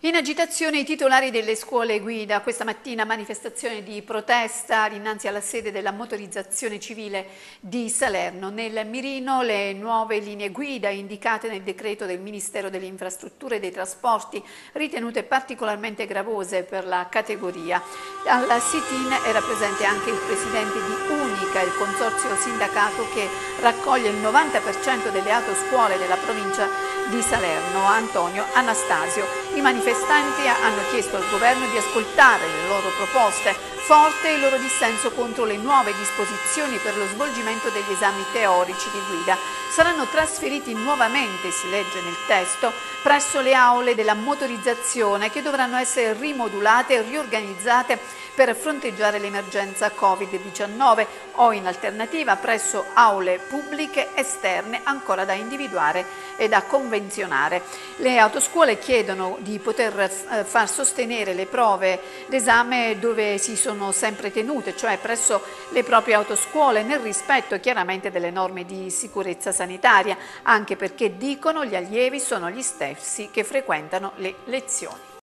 In agitazione i titolari delle scuole guida. Questa mattina manifestazione di protesta dinanzi alla sede della motorizzazione civile di Salerno. Nel mirino le nuove linee guida indicate nel decreto del Ministero delle Infrastrutture e dei Trasporti, ritenute particolarmente gravose per la categoria. Al sit-in era presente anche il presidente di Unica, il consorzio sindacato che raccoglie il 90% delle autoscuole della provincia di Salerno, Antonio Anastasio. I manifestanti hanno chiesto al governo di ascoltare le loro proposte. Forte il loro dissenso contro le nuove disposizioni per lo svolgimento degli esami teorici di guida. Saranno trasferiti nuovamente, si legge nel testo, presso le aule della motorizzazione che dovranno essere rimodulate e riorganizzate per fronteggiare l'emergenza Covid-19 o in alternativa presso aule pubbliche esterne ancora da individuare e da convenzionare. Le autoscuole chiedono di poter far sostenere le prove d'esame dove si sono sempre tenute, cioè presso le proprie autoscuole, nel rispetto chiaramente delle norme di sicurezza sanitaria, anche perché dicono gli allievi sono gli stessi che frequentano le lezioni.